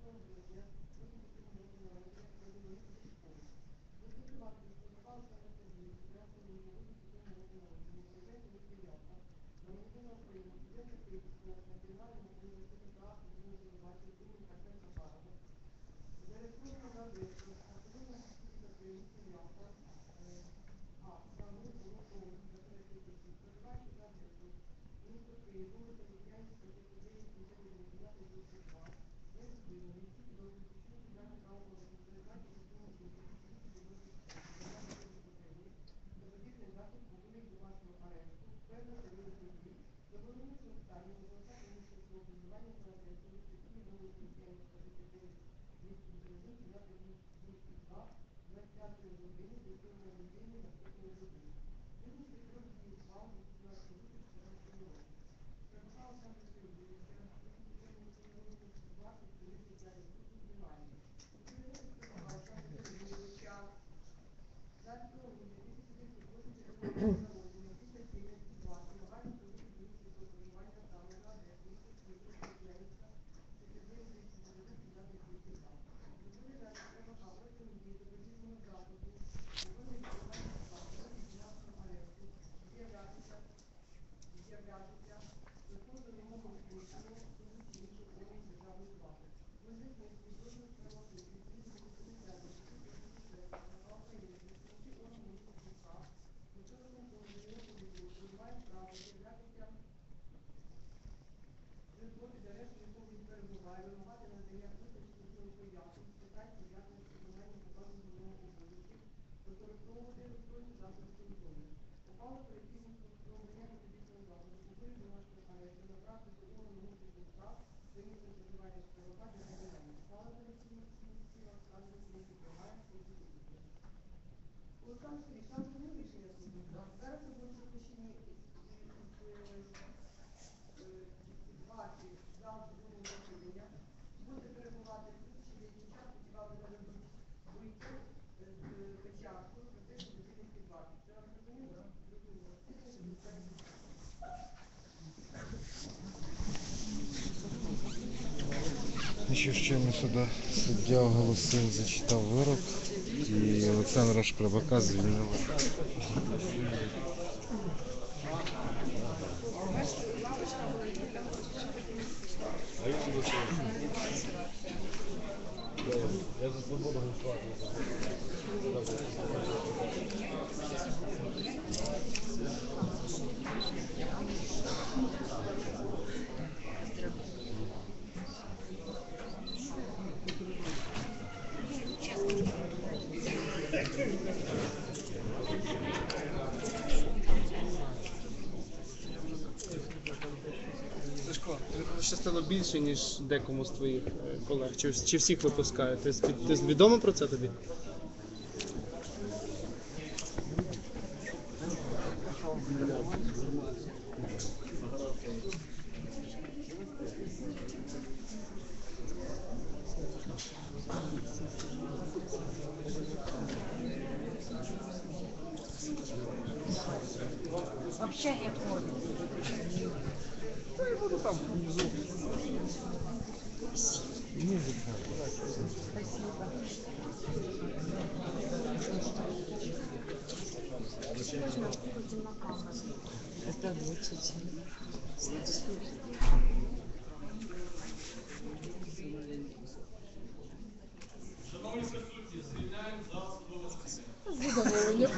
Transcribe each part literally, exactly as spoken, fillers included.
Ще щойно сюди суддя оголосив, зачитав вирок, і Олександра Шкребака звільнили. Я за свободу голосував. Сашко, тобі пощастило більше, ніж декому з твоїх колег? Чи, чи всіх випускають? Ти, ти відомо про це тобі? Вообще не ходит. Ну, я буду там внизу. Музика. Спасибо. Это двадцать. Шановні присутні, звільняємо зал судового засідання. С задоволенням.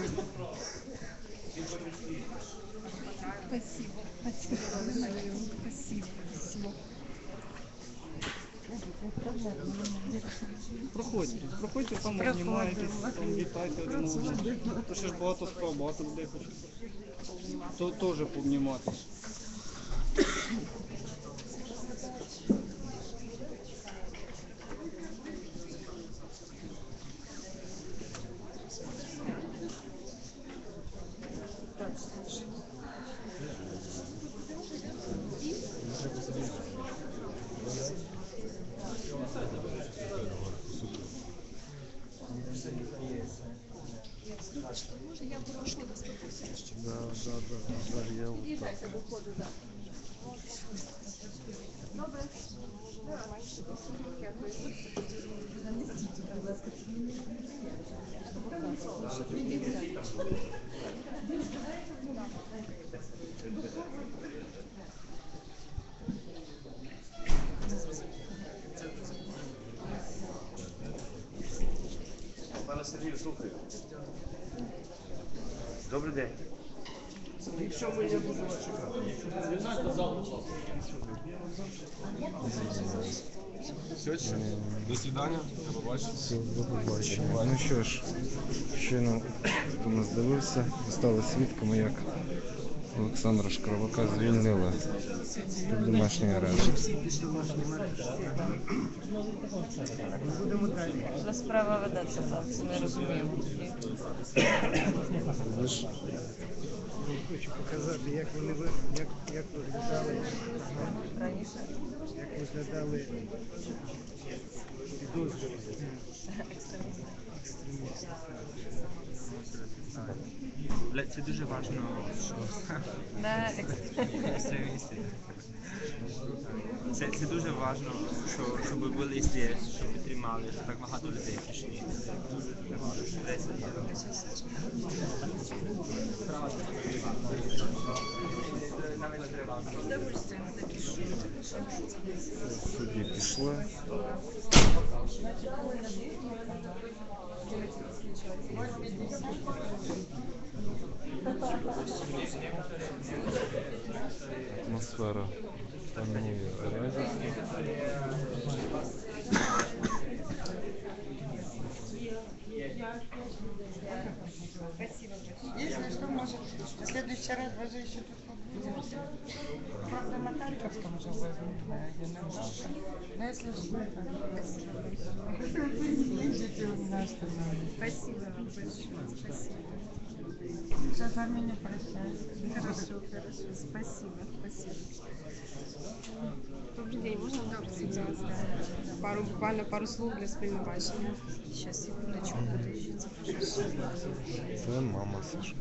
Спасибо. Спасибо. Спасибо. Спасибо. Проходьте, проходьте, там обнімаєтесь, там вітайте один одного. То ще ж багато справ, багато людей хочуть. То теж пообніматись. Да, да, да, да, я вот так. Пане Сергію, слухаю. Добрий день. До свидання, до побачення. Все, до побачення. Ну що ж, щойно хто нас дивився, ми стали свідками, як Олександра Шкарбака звільнили під домашній арешт. Вже справа ведеться, так, це ми розуміємо. Видиш? Хочу показати, як вони ви- як, як виглядали, Раніше як виглядали підозрювані. Але це дуже важливо, що да, екстремісти. Це, це дуже важливо, що, щоб ви були здесь, щоб підтримали, що так багато людей пішли. Це дуже дуже важливо. Десь є. Судді пішли. Атмосфера панує раді. Если что, может, в следующий раз вы же еще тут побудете. Правда, на Харьковском уже возьмут, но если что, видите, у нас там. Спасибо вам большое. Спасибо. Сейчас за меня прощаюсь. Хорошо, хорошо. Спасибо, спасибо. Добрый день, можно попросить вас пару, буквально пару слов для спрямования? Сейчас, секундочку, подождите, пожалуйста. Це мама Сашка.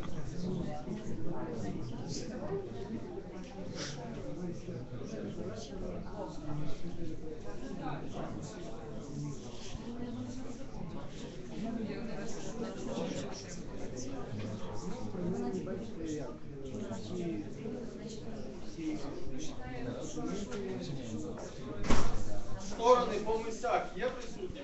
Сторони по місцях є присутні?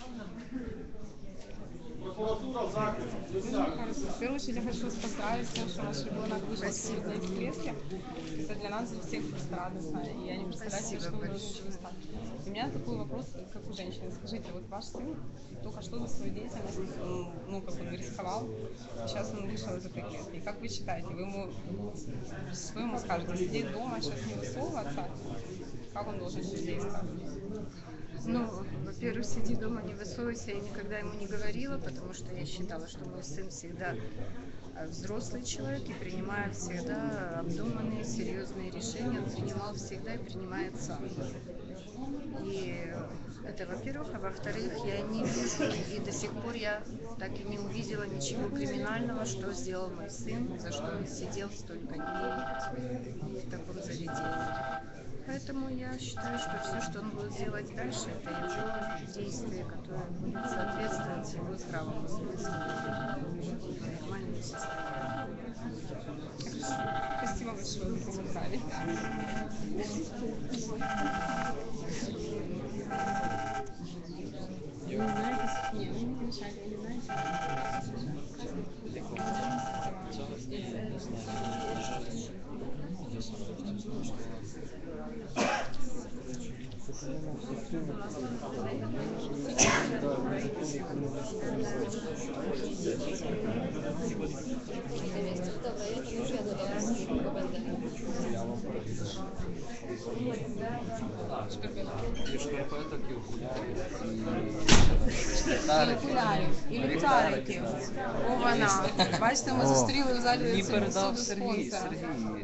Прокуратура в захисті. Місцях. Хорошо. В первую очередь я хочу вас поздравить с тем, что ваш ребенок вышел сегодня из клетки. Это для нас, для всех просто радостно. И я не представляю себе, что вы должны чувствовать. У меня такой вопрос, как у женщины. Скажите, вот ваш сын только что за свою деятельность, ну, как он рисковал, сейчас он вышел из этой клетки. И как вы считаете, вы ему, что ему скажете? Сидеть дома, сейчас не высовываться? Как он должен сейчас действовать? Ну, во-первых, сиди дома, не высовывайся, я никогда ему не говорила, потому что я считала, что мой сын всегда взрослый человек и принимает всегда обдуманные, серьезные решения, он принимал всегда и принимает сам. И это, во-первых, а во-вторых, я не вижу, и до сих пор я так и не увидела ничего криминального, что сделал мой сын, за что он сидел столько дней в таком заведении. Поэтому я считаю, что все, что он будет делать дальше, это его действия, которые будут соответствовать его здравому смыслу, нормальному состоянию. Спасибо большое, вы поздравили. Не знаете? Нет, вы не мешали, не знаете? І шкарпеток, і І окулярів, і ліхтариків. О, вона. Бачите, ми зустріли в залі мені цього передав суду Сергій, спонсора. Сергій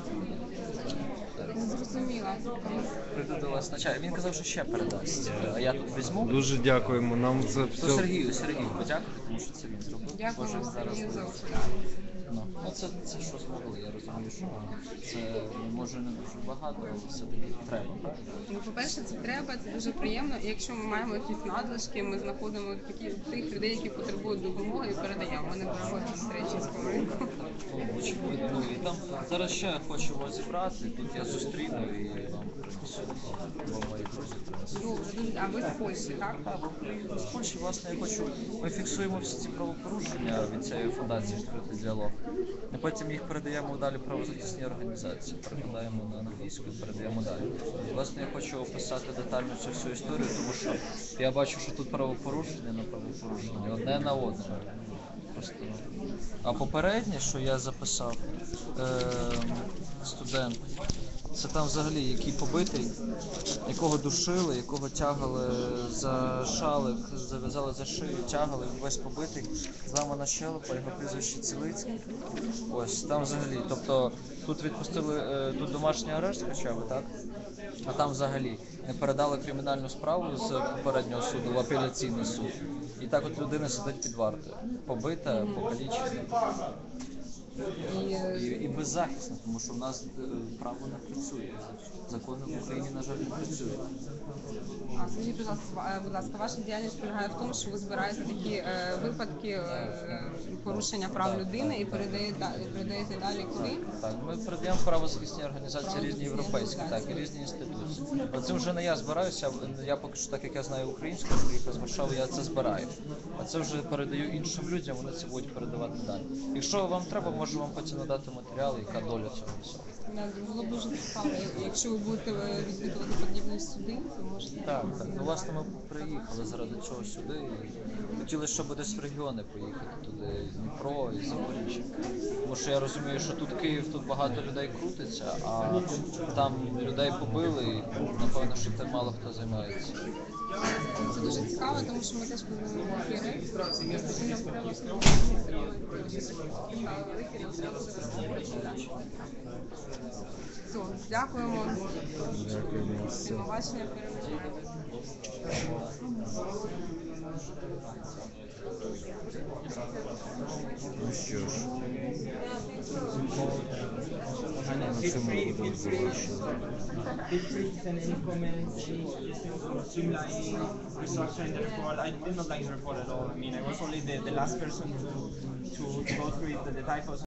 Не зрозуміла. прийду до вас начальник. Він казав, що ще передасть. А я тут візьму. Дуже дякуємо. Нам це То все. Сергію, Сергію, подякуйте, тому що це він зробив. Дякую Може, вам, зараз Сергію, за буде. окуляри. Ну, ну це, це що змогли, я розумію, що це може не дуже багато, але все-таки треба, правильно? Ну, по-перше, це треба, це дуже приємно. І якщо ми маємо якісь надлишки, ми знаходимо такі тих людей, які потребують допомоги, і передаємо. Ми не проводимо зустрічі з ринку. Очевидно, ну і там зараз ще хочу вас зібрати, тут я зустріну і вам принесу, бо мої друзі принесуть. Добре, дуже. А ви з Польщі, так? Так, з Польщі, власне, я хочу, ми фіксуємо всі ці правопорушення від цієї фундації «Відкритий діалог». І потім їх передаємо далі правозахисні організації, перекладаємо на англійську, передаємо далі. І, власне, я хочу описати детально цю всю історію, тому що я бачу, що тут правопорушення на правопорушення, одне на одне. Просто. А попереднє, що я записав, е- студент, це там взагалі, який побитий, якого душили, якого тягали за шалик, зав'язали за шию, тягали, весь побитий, зламана щелепа, його прізвище Цілицький. Ось, там взагалі, тобто тут відпустили, тут домашній арешт хоча б, так? А там взагалі не передали кримінальну справу з попереднього суду в апеляційний суд. І так от людина сидить під вартою, побита, покалічена. І, і беззахисна, тому що в нас е, право не працює. Закони в Україні, на жаль, не працюють. А скажіть, будь ласка, будь ласка, ваша діяльність полягає в тому, що ви збираєте такі е, випадки е, порушення прав людини і передаєте, передаєте далі куди? Так, ми передаємо правозахисні організації різні європейські, так, і різні інституції. Але це вже не я збираюся, я поки що, так як я знаю українську, приїхав з Варшави, я це збираю. А це вже передаю іншим людям, вони це будуть передавати далі. Якщо вам треба, можу вам потім надати матеріали, яка доля цього всього. Було б дуже цікаво, якщо ви будете відвідувати подібні суди, то можете... Так, так. Ну, власне, ми приїхали заради чого сюди. І хотіли, щоб десь в регіони поїхати, туди, Дніпро і Запоріжжя. Тому що я розумію, що тут Київ, тут багато людей крутиться, а там людей побили, і напевно, що тим мало хто займається. Це дуже цікаво, тому що ми теж плануємо ефіри. Все, дякуємо. Дякуємо. До побачення, перемоги. Ну що ж, на цьому будемо завершувати. Feel free to send any comments, any suggestions for streamlining, restructuring the report. I did not like the report at all. I mean, I was only the, the last person to, to, to go through it, the, the typos.